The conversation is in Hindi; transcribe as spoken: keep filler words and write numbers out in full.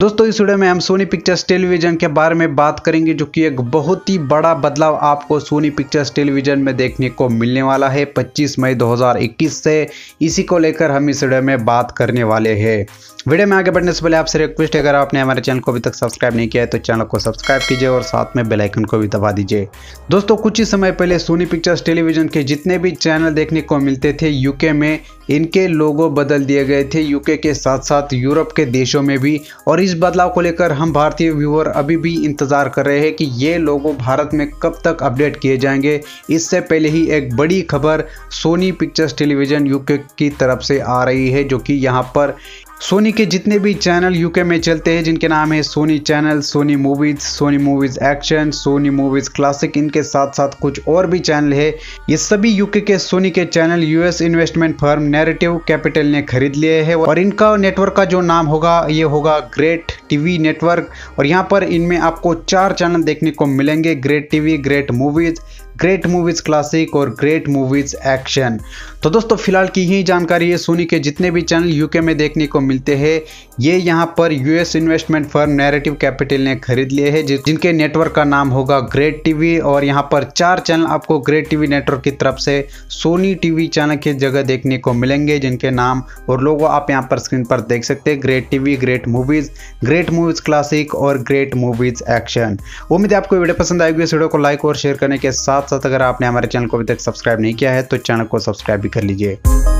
दोस्तों इस वीडियो में हम सोनी पिक्चर्स टेलीविजन के बारे में बात करेंगे, जो कि एक बहुत ही बड़ा बदलाव आपको सोनी पिक्चर्स टेलीविजन में देखने को मिलने वाला है पच्चीस मई दो हज़ार इक्कीस से। इसी को लेकर हम इस वीडियो में बात करने वाले हैं। वीडियो में आगे बढ़ने से पहले आपसे रिक्वेस्ट है, अगर आपने हमारे चैनल को अभी तक सब्सक्राइब नहीं किया है तो चैनल को सब्सक्राइब कीजिए और साथ में बेल आइकन को भी दबा दीजिए। दोस्तों कुछ ही समय पहले सोनी पिक्चर्स टेलीविजन के जितने भी चैनल देखने को मिलते थे यूके में, इनके लोगो बदल दिए गए थे, यूके के साथ साथ यूरोप के देशों में भी। और इस बदलाव को लेकर हम भारतीय व्यूअर अभी भी इंतजार कर रहे हैं कि ये लोगो भारत में कब तक अपडेट किए जाएंगे। इससे पहले ही एक बड़ी खबर सोनी पिक्चर्स टेलीविजन यूके की तरफ से आ रही है, जो कि यहाँ पर सोनी के जितने भी चैनल यूके में चलते हैं, जिनके नाम है Sony channel, Sony movies, Sony movies action, Sony movies classic, इनके साथ साथ कुछ और भी चैनल है। ये सभी यूके के सोनी के channel US investment firm narrative capital ने खरीद लिए हैं और इनका नेटवर्क का जो नाम होगा ये होगा ग्रेट टीवी नेटवर्क। और यहाँ पर इनमें आपको चार चैनल देखने को मिलेंगे: great TV, great movies, great movies classic और ग्रेट मूवीज एक्शन। तो दोस्तों फिलहाल की ही जानकारी है, सोनी के जितने भी चैनल यूके में देखने को मिलते हैं ये यहाँ पर US investment firm narrative capital ने खरीद लिए हैं, जिनके नेटवर्क का नाम होगा ग्रेट टीवी। और यहाँ पर चार चैनल आपको ग्रेट टीवी नेटवर्क की तरफ से सोनी टीवी चैनल की जगह देखने को मिलेंगे, जिनके नाम और लोगो आप यहाँ पर स्क्रीन पर देख सकते हैं: great TV, great movies, great movies classic और ग्रेट मूवीज एक्शन। उम्मीद है आपको वीडियो पसंद आएगी। इस वीडियो को लाइक और शेयर करने के साथ साथ अगर आपने हमारे चैनल को अभी तक सब्सक्राइब नहीं किया है तो चैनल को सब्सक्राइब भी कर लीजिए।